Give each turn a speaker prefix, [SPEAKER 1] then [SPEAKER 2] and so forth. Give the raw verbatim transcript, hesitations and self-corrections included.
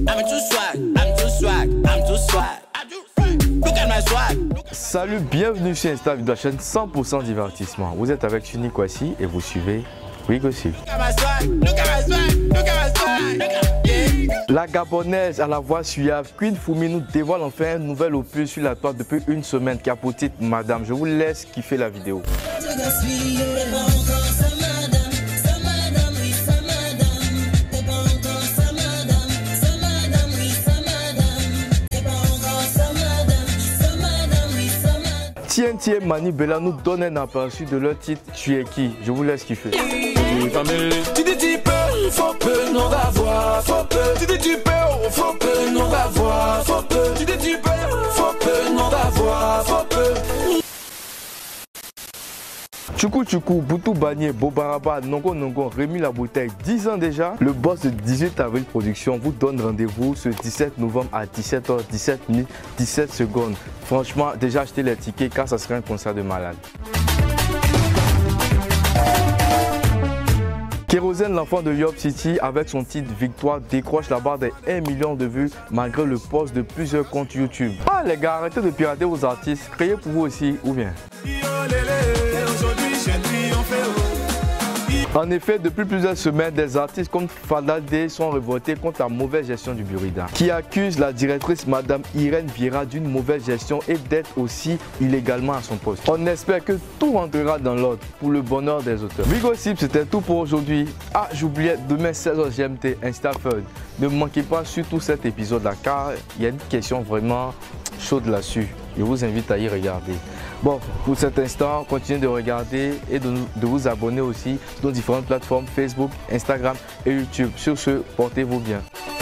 [SPEAKER 1] Salut, bienvenue sur Insta, la chaîne cent pour cent divertissement. Vous êtes avec Suni Kwasi et vous suivez WeGossip. La Gabonaise à la voix suave, Queen Fumi nous dévoile enfin un nouvel opus sur la toile depuis une semaine qui a pour titre Madame. Je vous laisse kiffer la vidéo. Tiens, tiens, Mani Bella nous donne un aperçu de leur titre Tu es qui? Je vous laisse kiffer.
[SPEAKER 2] Tu dis tu peux, faut peu, non va voir, faut peu. Tu dis tu peux, faut peu, non va voir, faut peu. Tu dis tu peux, faut peu, non va voir, faut peu.
[SPEAKER 1] Tchoukou Tchoukou, Boutou Bagné, Bobaraba, Nongo Nongo, Rémi La Bouteille, dix ans déjà. Le boss de dix-huit avril Production vous donne rendez-vous ce dix-sept novembre à dix-sept heures dix-sept minutes dix-sept secondes. Franchement, déjà achetez les tickets car ça sera un concert de malade. Kérosène, l'enfant de Yob City, avec son titre Victoire, décroche la barre des un million de vues malgré le post de plusieurs comptes YouTube. Ah les gars, arrêtez de pirater vos artistes, créez pour vous aussi ou bien. En effet, depuis plusieurs semaines, des artistes comme Fada D sont révoltés contre la mauvaise gestion du Burida, qui accuse la directrice Madame Irène Vieira d'une mauvaise gestion et d'être aussi illégalement à son poste. On espère que tout rentrera dans l'ordre pour le bonheur des auteurs. WeGossip, c'était tout pour aujourd'hui. Ah, j'oubliais, demain seize heures G M T, InstaFun. Ne manquez pas surtout cet épisode-là car il y a une question vraiment chaude là-dessus. Je vous invite à y regarder. Bon, pour cet instant, continuez de regarder et de, de vous abonner aussi sur nos différentes plateformes Facebook, Instagram et YouTube. Sur ce, portez-vous bien.